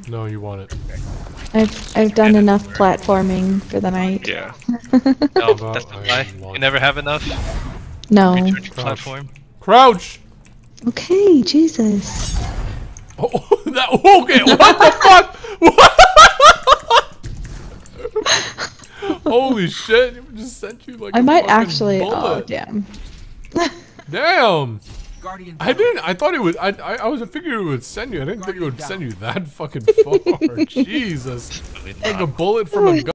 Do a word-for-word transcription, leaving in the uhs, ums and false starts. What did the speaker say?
No, you want it. I've I've done enough platforming for the night. Yeah. No, that's a lie. You never have enough. No. Recharge your Crouch. platform. Crouch! Okay, Jesus. Oh, that, okay, what the fuck? What? Holy shit, it just sent you like I a might fucking actually. Oh, bullet. damn. Damn! Guardian I didn't, I thought it would, I, I, I was figuring it would send you, I didn't think it would send you that fucking far. Jesus. Really Like not. a bullet from a gun.